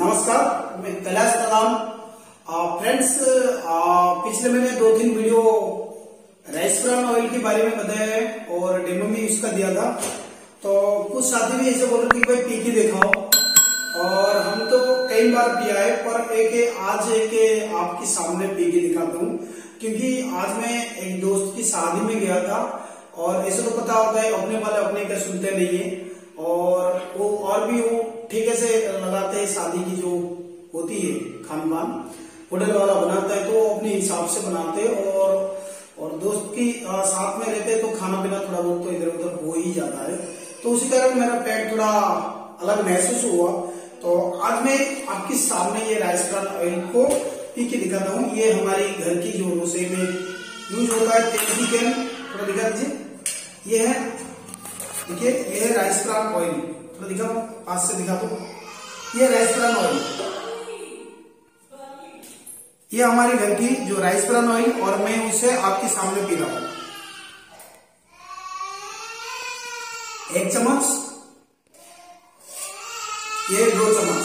नमस्कार, मैं कैलाश प्रधान। फ्रेंड्स, पिछले मैंने 2-3 वीडियो राइस ब्रान ऑयल के बारे में बताया है और डेमो भी उसका दिया था। तो कुछ साथी भी ऐसे बोल रहे कि भाई पी के दिखाओ, और हम तो कई बार पिया है, पर आज आपके सामने पी के दिखाता हूँ। क्योंकि आज मैं एक दोस्त की शादी में गया था, और ऐसे तो पता होता है अपने वाले अपने का सुनते नहीं है, और वो ठीक से लगाते हैं। शादी की जो होती है खान पान होटल वाला बनाता है, तो वो अपने हिसाब से बनाते हैं, और दोस्त की साथ में रहते हैं तो खाना पीना थोड़ा बहुत तो इधर उधर हो ही जाता है। तो उसी कारण मेरा पेट थोड़ा अलग महसूस हुआ। तो आज मैं आपके सामने ये राइस ब्रान ऑयल को पी के दिखाता हूँ। ये हमारी घर की जो रसोई में यूज होता है तेल की कैन, थोड़ा दिखा दीजिए। ये है, देखिए, ये है राइस ब्रान ऑयल। थोड़ा दिखाओ, पास से दिखा दो। ये राइस ब्रान ऑयल, ये हमारी घर की जो राइस ब्रान ऑयल, और मैं उसे आपके सामने पी रहा हूं। 1 चम्मच, ये 2 चम्मच।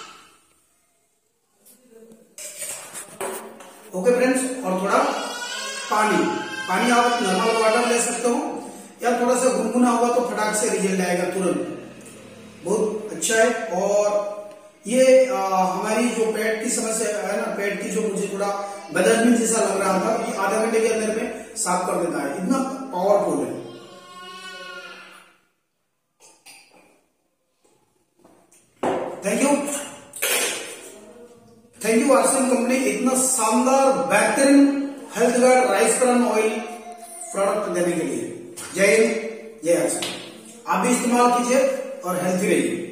ओके फ्रेंड्स, और थोड़ा पानी आप नॉर्मल वाटर ले सकते हो, या थोड़ा सा गुनगुना होगा तो फटाक से रिजल्ट आएगा तुरंत। बहुत अच्छा है। और ये हमारी जो पेट की समस्या है ना, पेट की जो मुझे थोड़ा बदहजमी जैसा लग रहा था, ये आधा घंटे के अंदर में साफ कर देता है। इतना पावरफुल है। थैंक यू आरसीएम कंपनी, इतना शानदार बेहतरीन health guard rice bran oil product देने के लिए। जय हिंद, जय आरसीएम। आप भी इस्तेमाल कीजिए और हेल्थी रहिए।